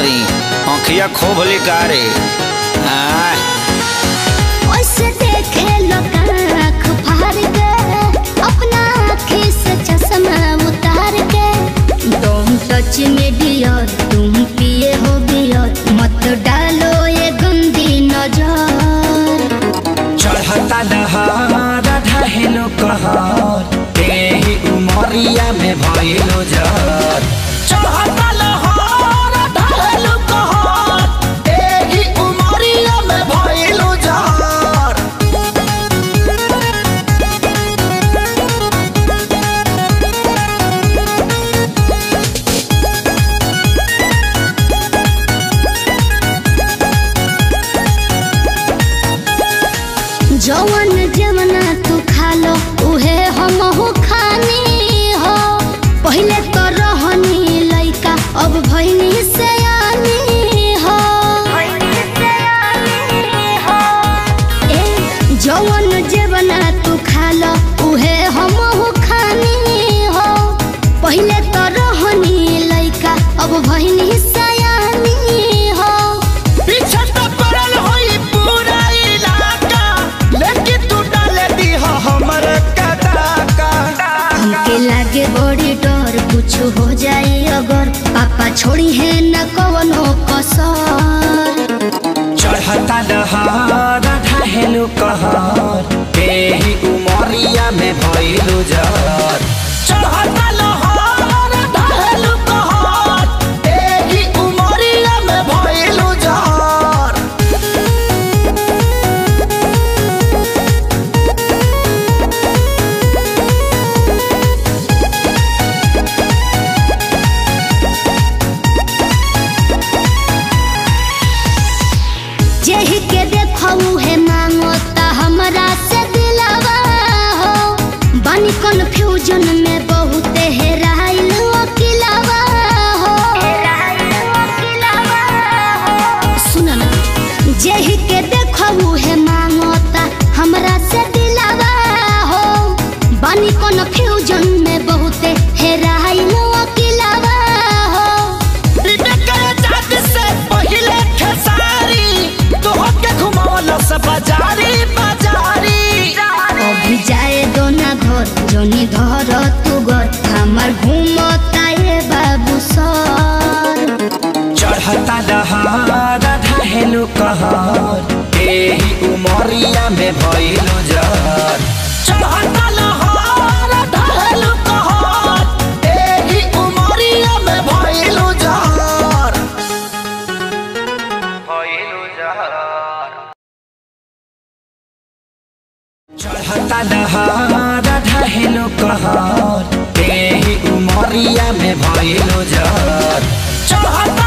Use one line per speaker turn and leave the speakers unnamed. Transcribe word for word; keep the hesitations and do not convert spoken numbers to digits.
करी आँखिया खोभली कारे
ओसे देखे लोग आँख फाड़ के अपना आँखी से चश्मा उतार के तुम टच में डियर तुम पिए हो बियर मत डालो ये गंदी नजर
चढ़ता दहार ढहेलो कहर तेही उमरिया में भइलो जर चढ़ता लहर ढहेलो कहर तेही उमरिया में भइलो जर
जवन जवना तू खा लो उहे हमहू खानी हो पहले तो रहनी लइका अब भइनी सयानी हो ए जवन जवना तू खा लो उहे हमहू खानी हो पहले तो रहनी लइका अब भइनी सयानी हो
पीछे तो पड़ल होई पूरा इलाका लेकिन तू डाले दी हो हमर कटाका
हमके लागे बड़ी डर कुछ हो जाए अगर पापा छोड़ी है न कवनो कसर
चढ़ता दहार ढहेलो कहर तेही उमरिया में भइलो जर चढ़ता लहर ढहेलो कहर तेही उमरिया में भइलो जर
जेही के देखऊ है मांगो ता हमरा से दिलावा हो बानी कन्फ्यूजन में बहुत हेराइल अकेलावा हो सुन ना जेही के देखऊ है मांगो ता हमरा से दिलावा हो बानी कन्फ्यूजन में बहुत हेराइल अकेलावा हो
बाजारी बाजारी
अभी जाए दो ना घर जोनी धर तू घर हमार घूमता ये बाबू सर
चढ़ता दहार ढहेलो कहर तेही उमरिया में भइलो जर चढ़ता लहर ढहेलो कहर तेही उमरिया में भइलो जर भइलो जर चढ़ता दहार ढहेलो कहर तेही उमरिया में भइलो जर चढ़ता